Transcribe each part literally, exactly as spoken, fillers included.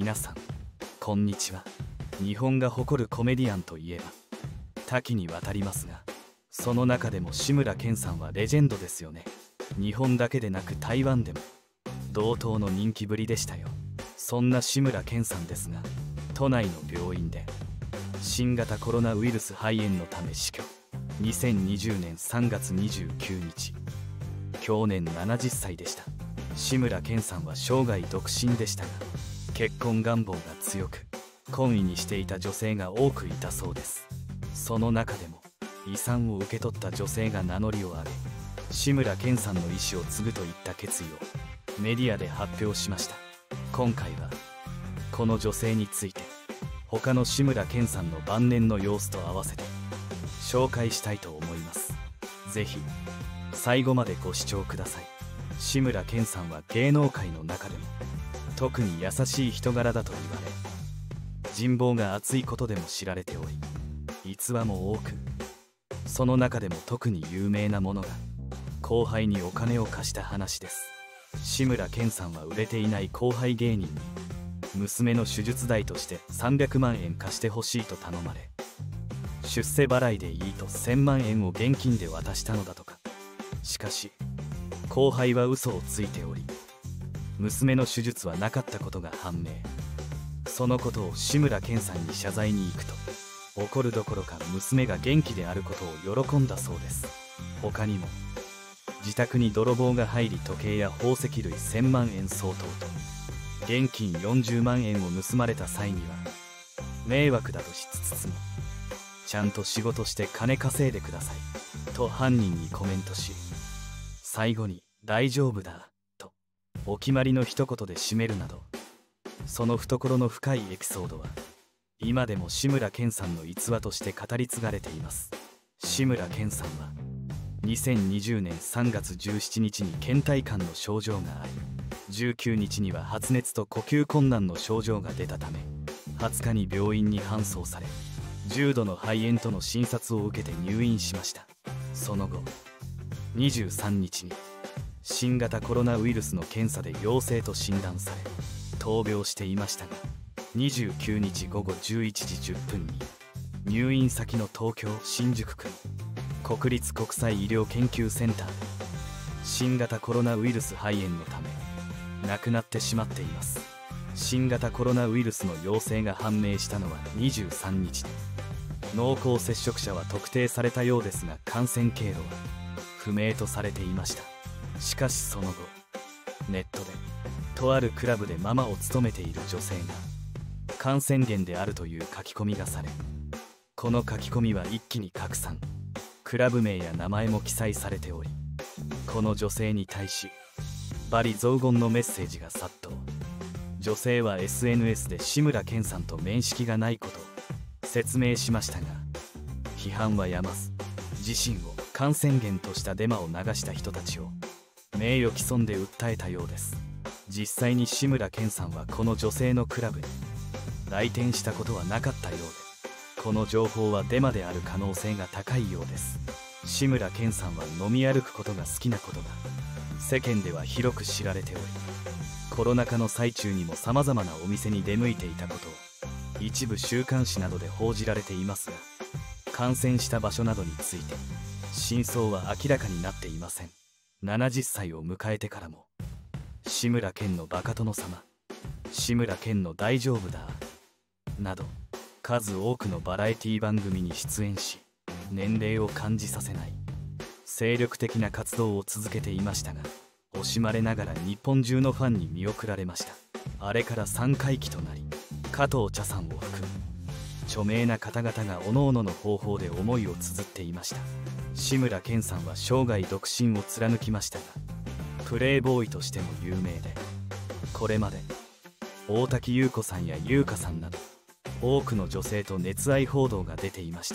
皆さんこんにちは。日本が誇るコメディアンといえば多岐にわたりますが、その中でも志村けんさんはレジェンドですよね。日本だけでなく台湾でも同等の人気ぶりでしたよ。そんな志村けんさんですが、都内の病院で新型コロナウイルス肺炎のため死去。にせんにじゅうねんさんがつにじゅうくにち、享年ななじゅっさいでした。志村けんさんは生涯独身でしたが、結婚願望が強く懇意にしていた女性が多くいたそうです。その中でも遺産を受け取った女性が名乗りを上げ、志村けんさんの意思を継ぐといった決意をメディアで発表しました。今回はこの女性について他の志村けんさんの晩年の様子と合わせて紹介したいと思います。ぜひ最後までご視聴ください。志村けんさんは芸能界の中でも特に優しい人柄だと言われ、人望が厚いことでも知られており、逸話も多く、その中でも特に有名なものが後輩にお金を貸した話です。志村けんさんは売れていない後輩芸人に娘の手術代としてさんびゃくまんえん貸してほしいと頼まれ、出世払いでいいとせんまんえんを現金で渡したのだとか。しかし後輩は嘘をついており、娘の手術はなかったことが判明。そのことを志村けんさんに謝罪に行くと、怒るどころか娘が元気であることを喜んだそうです。他にも自宅に泥棒が入り、時計や宝石類せんまんえん相当と現金よんじゅうまんえんを盗まれた際には、迷惑だとしつつもちゃんと仕事して金稼いでくださいと犯人にコメントし、最後に大丈夫だとお決まりの一言で締めるなど、その懐の深いエピソードは今でも志村けんさんの逸話として語り継がれています。志村けんさんはにせんにじゅうねんさんがつじゅうしちにちに倦怠感の症状があり、じゅうくにちには発熱と呼吸困難の症状が出たため、はつかに病院に搬送され、重度の肺炎との診察を受けて入院しました。その後にじゅうさんにちに新型コロナウイルスの検査で陽性と診断され闘病していましたが、にじゅうくにちごごじゅういちじじゅっぷんに入院先の東京新宿区の国立国際医療研究センターで新型コロナウイルス肺炎のため亡くなってしまっています。新型コロナウイルスの陽性が判明したのはにじゅうさんにちで、濃厚接触者は特定されたようですが、感染経路は不明とされていました。しかしその後ネットでとあるクラブでママを務めている女性が感染源であるという書き込みがされ、この書き込みは一気に拡散、クラブ名や名前も記載されており、この女性に対し罵詈雑言のメッセージが殺到。女性は エスエヌエス で志村けんさんと面識がないことを説明しましたが、批判はやまず、自身を感染源としたデマを流した人たちを名誉毀損で訴えたようです。実際に志村けんさんはこの女性のクラブに来店したことはなかったようで、この情報はデマである可能性が高いようです。志村けんさんは飲み歩くことが好きなことが世間では広く知られており、コロナ禍の最中にもさまざまなお店に出向いていたことを一部週刊誌などで報じられていますが、感染した場所などについて真相は明らかになっていません。ななじゅっさいを迎えてからも志村けんのバカ殿様、志村けんの大丈夫だなど数多くのバラエティ番組に出演し、年齢を感じさせない精力的な活動を続けていましたが、惜しまれながら日本中のファンに見送られました。あれからさんかいきとなり、加藤茶さんを含む著名な方々が各々の方法で思いを綴っていました。志村けんさんは生涯独身を貫きましたが、プレイボーイとしても有名で、これまで大滝優子さんや優香さんなど多くの女性と熱愛報道が出ていました。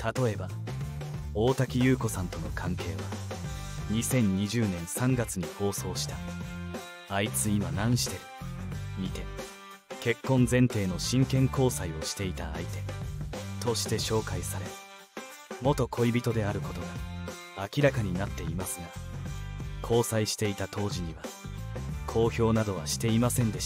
例えば大滝優子さんとの関係はにせんにじゅうねんさんがつに放送した「あいつ今何してる?」にて、結婚前提の真剣交際をしていた相手として紹介され、元恋人であることが明らかになっていますが、交際していた当時には公表などはしていませんでした。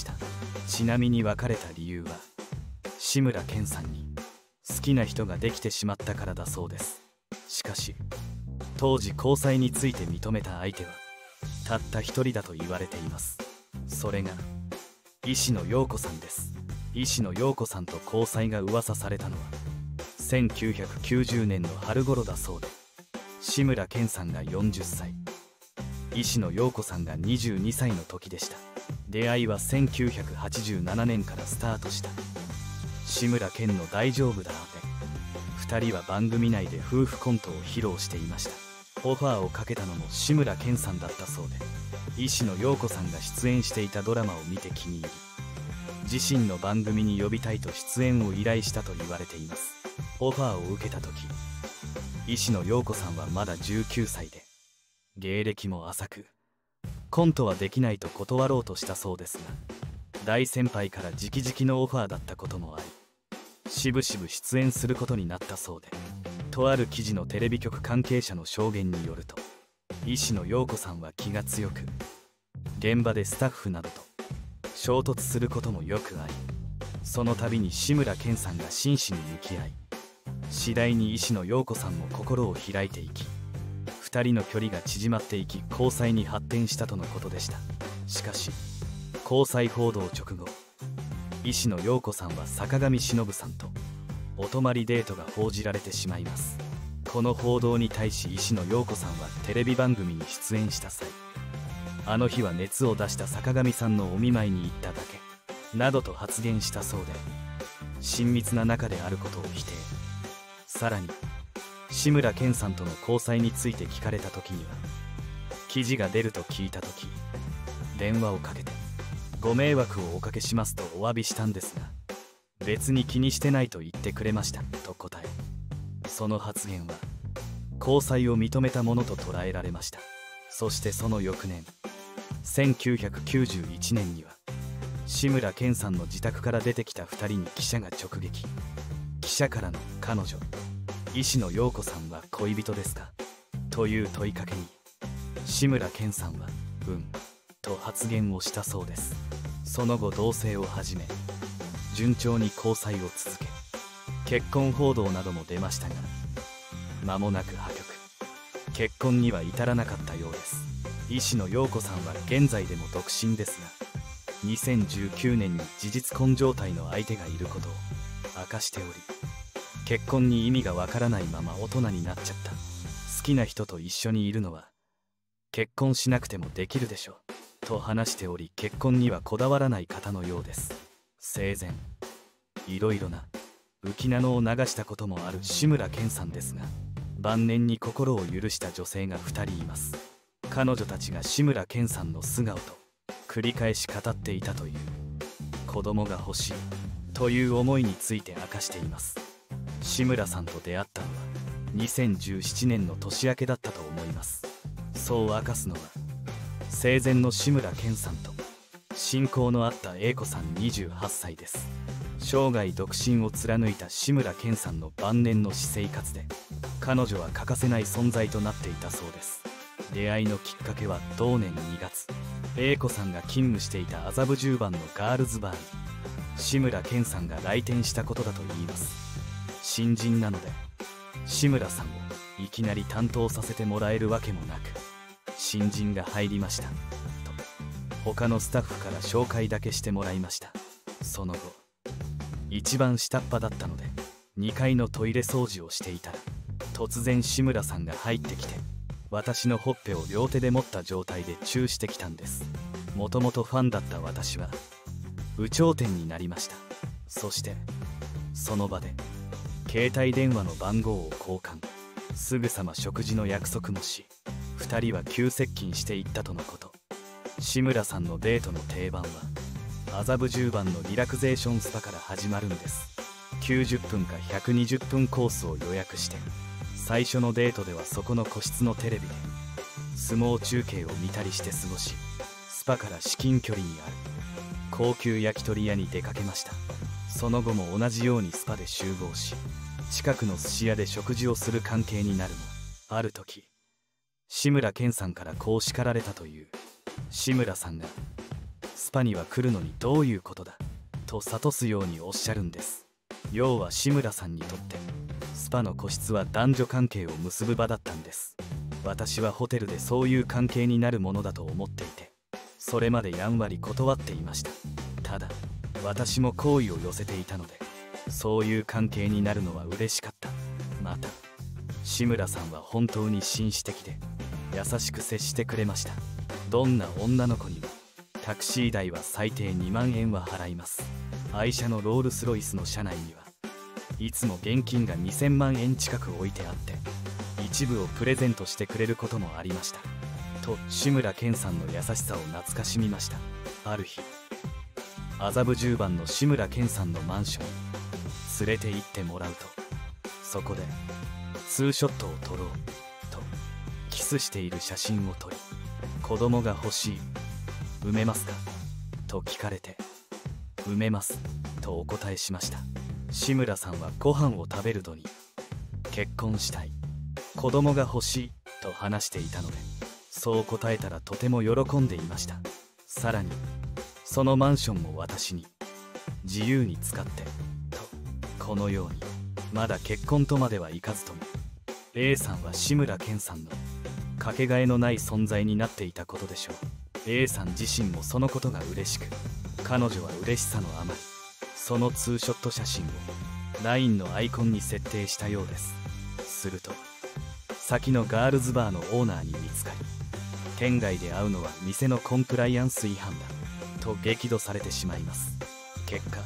ちなみに別れた理由は志村けんさんに好きな人ができてしまったからだそうです。しかし当時交際について認めた相手はたった一人だと言われています。それが石野陽子さんです。石野陽子さんと交際が噂されたのはせんきゅうひゃくきゅうじゅうねんの春頃だそうで、志村けんさんがよんじゅっさい、石野陽子さんがにじゅうにさいの時でした。出会いはせんきゅうひゃくはちじゅうななねんからスタートした志村けんの大丈夫だで、ふたりは番組内で夫婦コントを披露していました。オファーをかけたのも志村けんさんだったそうで、石野陽子さんが出演していたドラマを見て気に入り、自身の番組に呼びたいと出演を依頼したと言われています。オファーを受けた時、石野陽子さんはまだじゅうきゅうさいで芸歴も浅く、コントはできないと断ろうとしたそうですが、大先輩から直々のオファーだったこともあり、しぶしぶ出演することになったそうで、とある記事のテレビ局関係者の証言によると、石野陽子さんは気が強く、現場でスタッフなどと衝突することもよくあり、その度に志村けんさんが真摯に向き合い、次第に石野陽子さんも心を開いていき、ふたりの距離が縮まっていき、交際に発展したとのことでした。しかし交際報道直後、石野陽子さんは坂上忍さんとお泊まりデートが報じられてしまいます。この報道に対し石野陽子さんはテレビ番組に出演した際、あの日は熱を出した坂上さんのお見舞いに行っただけなどと発言したそうで、親密な仲であることを否定。さらに志村けんさんとの交際について聞かれた時には、記事が出ると聞いた時電話をかけてご迷惑をおかけしますとお詫びしたんですが、別に気にしてないと言ってくれましたと答え、その発言は交際を認めたものと捉えられました。そしてその翌年せんきゅうひゃくきゅうじゅういちねんには、志村けんさんの自宅から出てきたふたりに記者が直撃。記者からの彼女石野陽子さんは恋人ですかという問いかけに、志村けんさんはうんと発言をしたそうです。その後同棲を始め、順調に交際を続け、結婚報道なども出ましたが、間もなく破局、結婚には至らなかったようです。石野陽子さんは現在でも独身ですが、にせんじゅうきゅうねんに事実婚状態の相手がいることを明かしており、結婚に意味がわからないまま大人になっちゃった、好きな人と一緒にいるのは結婚しなくてもできるでしょと話しており、結婚にはこだわらない方のようです。生前いろいろな浮き名のを流したこともある志村けんさんですが、晩年に心を許した女性がふたりいます。彼女たちが志村けんさんの素顔と繰り返し語っていたという、子供が欲しいという思いについて明かしています。志村さんと出会ったのはにせんじゅうななねんの年明けだったと思います。そう明かすのは、生前の志村けんさんと親交のあった英子さんにじゅうはっさいです。生涯独身を貫いた志村けんさんの晩年の私生活で、彼女は欠かせない存在となっていたそうです。出会いのきっかけは同年にがつ、英子さんが勤務していた麻布十番のガールズバーに志村けんさんが来店したことだといいます。新人なので志村さんをいきなり担当させてもらえるわけもなく、新人が入りましたと他のスタッフから紹介だけしてもらいました。その後一番下っ端だったのでにかいのトイレ掃除をしていたら、突然志村さんが入ってきて、私のほっぺを両手で持った状態でチューしてきたんです。もともとファンだった私は有頂天になりました。そしてその場で携帯電話の番号を交換、すぐさま食事の約束もし、ふたりは急接近していったとのこと。志村さんのデートの定番は麻布十番のリラクゼーションスパから始まるんです。きゅうじゅっぷんかひゃくにじゅっぷんコースを予約して、最初のデートではそこの個室のテレビで相撲中継を見たりして過ごし、スパから至近距離にある高級焼き鳥屋に出かけました。その後も同じようにスパで集合し、近くの寿司屋で食事をする関係になるも、ある時志村けんさんからこう叱られたという。志村さんがスパには来るのにどういうことだと諭すようにおっしゃるんです。要は志村さんにとってスパの個室は男女関係を結ぶ場だったんです。私はホテルでそういう関係になるものだと思っていて、それまでやんわり断っていました。ただ私も好意を寄せていたので、そういう関係になるのは嬉しかった。また志村さんは本当に紳士的で優しく接してくれました。どんな女の子にもタクシー代は最低にまんえんは払います。愛車のロールスロイスの車内にはいつも現金がにせんまんえん近く置いてあって、一部をプレゼントしてくれることもありました。と志村けんさんの優しさを懐かしみました。ある日、麻布十番の志村けんさんのマンションに連れて行ってもらうと、そこでツーショットを撮ろうとキスしている写真を撮り、子供が欲しい、産めますかと聞かれて、産めますとお答えしました。志村さんはご飯を食べる度に結婚したい、子供が欲しいと話していたので、そう答えたらとても喜んでいました。さらにそのマンションも私に自由に使ってと、このようにまだ結婚とまではいかずとも A さんは志村けんさんのかけがえのない存在になっていたことでしょう。 A さん自身もそのことが嬉しく、彼女は嬉しさのあまりそのツーショット写真を ライン のアイコンに設定したようです。すると先のガールズバーのオーナーに見つかり、店外で会うのは店のコンプライアンス違反だと激怒されてしまいます。結果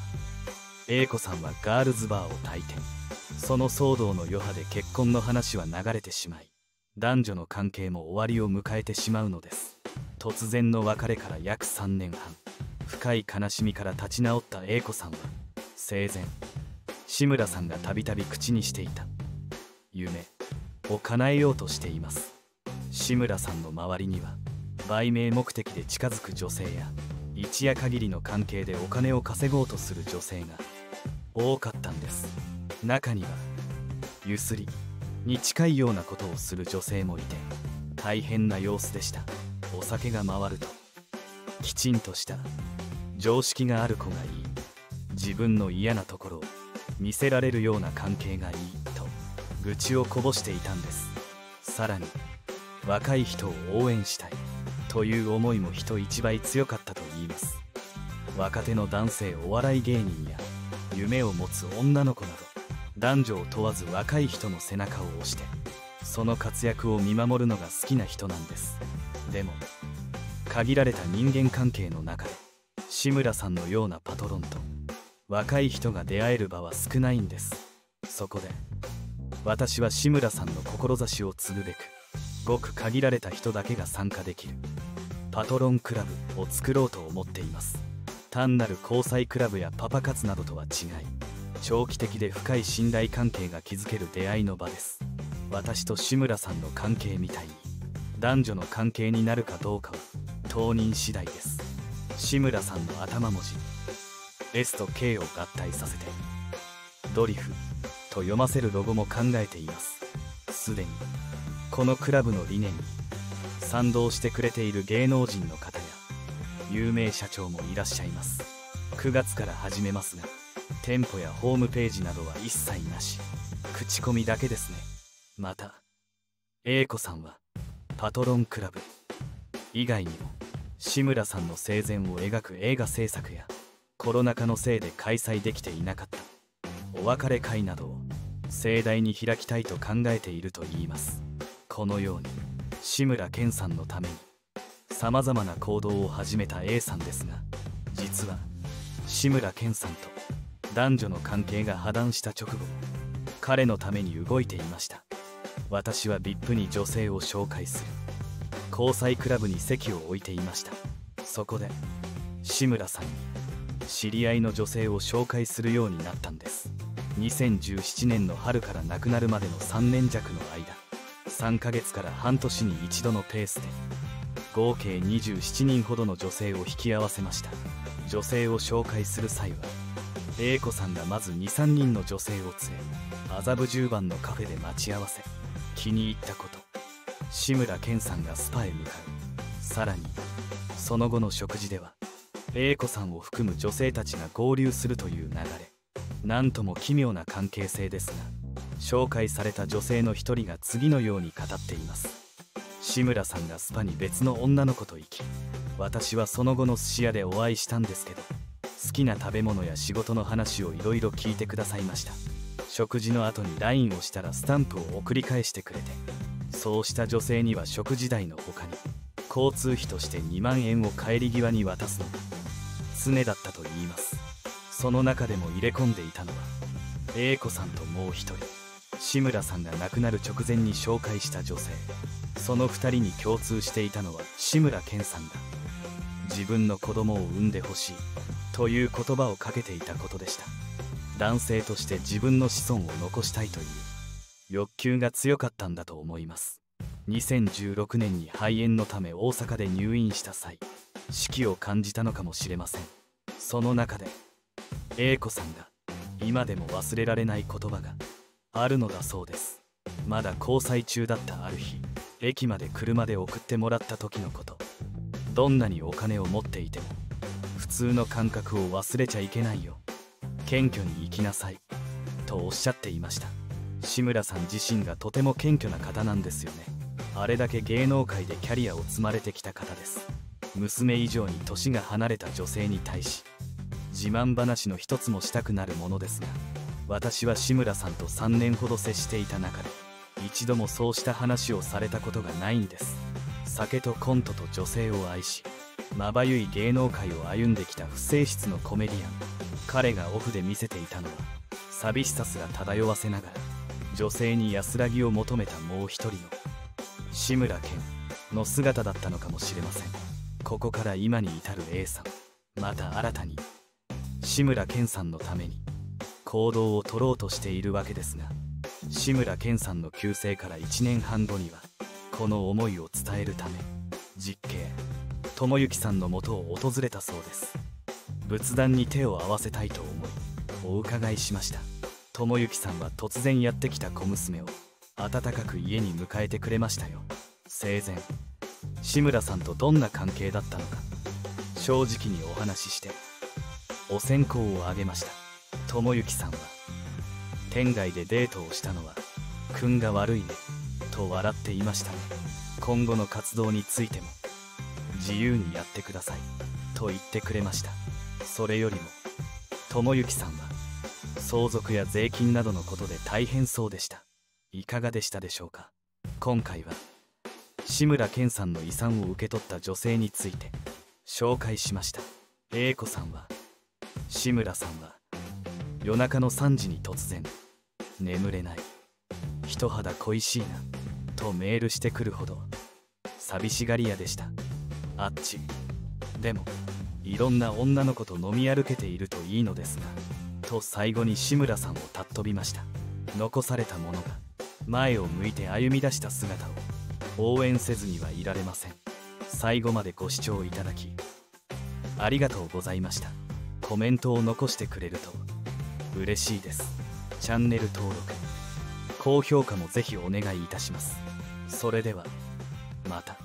A 子さんはガールズバーを退店。その騒動の余波で結婚の話は流れてしまい、男女の関係も終わりを迎えてしまうのです。突然の別れから約さんねんはん、深い悲しみから立ち直った A 子さんは生前志村さんがたびたび口にしていた夢を叶えようとしています。志村さんの周りには売名目的で近づく女性や一夜限りの関係でお金を稼ごうとする女性が多かったんです。中にはゆすりに近いようなことをする女性もいて、大変な様子でした。お酒が回るときちんとした常識がある子がいい、自分の嫌なところを見せられるような関係がいいと愚痴をこぼしていたんです。さらに若い人を応援したいという思いも人一倍強かったといいます。若手の男性お笑い芸人や夢を持つ女の子など男女を問わず若い人の背中を押してその活躍を見守るのが好きな人なんです。でも限られた人間関係の中で志村さんのようなパトロンと若い人が出会える場は少ないんです。そこで私は志村さんの志を継ぐべく、ごく限られた人だけが参加できるパトロンクラブを作ろうと思っています。単なる交際クラブやパパ活などとは違い、長期的で深い信頼関係が築ける出会いの場です。私と志村さんの関係みたいに男女の関係になるかどうかは当人次第です。志村さんの頭文字 S と K を合体させてドリフと読ませるロゴも考えています。すでにこのクラブの理念に賛同してくれている芸能人の方や有名社長もいらっしゃいます。くがつから始めますが、店舗やホームページなどは一切なし、口コミだけですね。また A 子さんはパトロンクラブ以外にも志村さんの生前を描く映画制作やコロナ禍のせいで開催できていなかったお別れ会などを盛大に開きたいと考えているといいます。このように志村けんさんのためにさまざまな行動を始めた A さんですが、実は志村けんさんと男女の関係が破談した直後、彼のために動いていました。私は ブイアイピー に女性を紹介する交際クラブに席を置いていました。そこで志村さんに知り合いの女性を紹介するようになったんです。にせんじゅうななねんの春から亡くなるまでのさんねん弱の間、さんかげつから半年に一度のペースで合計にじゅうななにんほどの女性を引き合わせました。女性を紹介する際は A 子さんがまずにさんにんの女性を連れ麻布十番のカフェで待ち合わせ、気に入ったこと志村けんさんがスパへ向かう。さらにその後の食事では A子さんを含む女性たちが合流するという流れ、なんとも奇妙な関係性ですが、紹介された女性の一人が次のように語っています。志村さんがスパに別の女の子と行き、私はその後の寿司屋でお会いしたんですけど、好きな食べ物や仕事の話をいろいろ聞いてくださいました。食事の後に ライン をしたらスタンプを送り返してくれて、そうした女性には食事代の他に交通費としてにまんえんを帰り際に渡すのが常だったと言います。その中でも入れ込んでいたのは A 子さんともう一人、志村さんが亡くなる直前に紹介した女性。そのふたりに共通していたのは、志村けんさんが自分の子供を産んでほしいという言葉をかけていたことでした。男性として自分の子孫を残したいという欲求が強かったんだと思います。にせんじゅうろくねんに肺炎のため大阪で入院した際、死期を感じたのかもしれません。その中で A 子さんが今でも忘れられない言葉があるのだそうです。まだ交際中だったある日、駅まで車で送ってもらった時のこと。どんなにお金を持っていても普通の感覚を忘れちゃいけないよ、謙虚に生きなさいとおっしゃっていました。志村さん自身がとても謙虚な方なんですよね。あれだけ芸能界でキャリアを積まれてきた方です。娘以上に年が離れた女性に対し自慢話の一つもしたくなるものですが、私は志村さんとさんねんほど接していた中で一度もそうした話をされたことがないんです。酒とコントと女性を愛し、まばゆい芸能界を歩んできた不正室のコメディアン。彼がオフで見せていたのは寂しさすら漂わせながら女性に安らぎを求めたもう一人の志村けんの姿だったのかもしれません。ここから今に至る A さん、また新たに志村けんさんのために行動を取ろうとしているわけですが、志村けんさんの急逝からいちねんはんごにはこの思いを伝えるため実兄智之さんのもとを訪れたそうです。仏壇に手を合わせたいと思いお伺いしました。智之さんは突然やってきた小娘を温かく家に迎えてくれましたよ。生前志村さんとどんな関係だったのか正直にお話ししてお線香をあげました。智之さんは天外でデートをしたのは君が悪いねと笑っていましたね。今後の活動についても自由にやってくださいと言ってくれました。それよりも智之さんは相続や税金などのことで大変そうでした。いかがでしたでしょうか。今回は志村けんさんの遺産を受け取った女性について紹介しました。 A 子さんは志村さんは夜中のさんじに突然眠れない、一肌恋しいなとメールしてくるほど寂しがり屋でした。あっちでもいろんな女の子と飲み歩けているといいのですがと最後に志村さんを尊びました。残された者が前を向いて歩み出した姿を応援せずにはいられません。最後までご視聴いただきありがとうございました。コメントを残してくれると嬉しいです。チャンネル登録高評価もぜひお願いいたします。それではまた。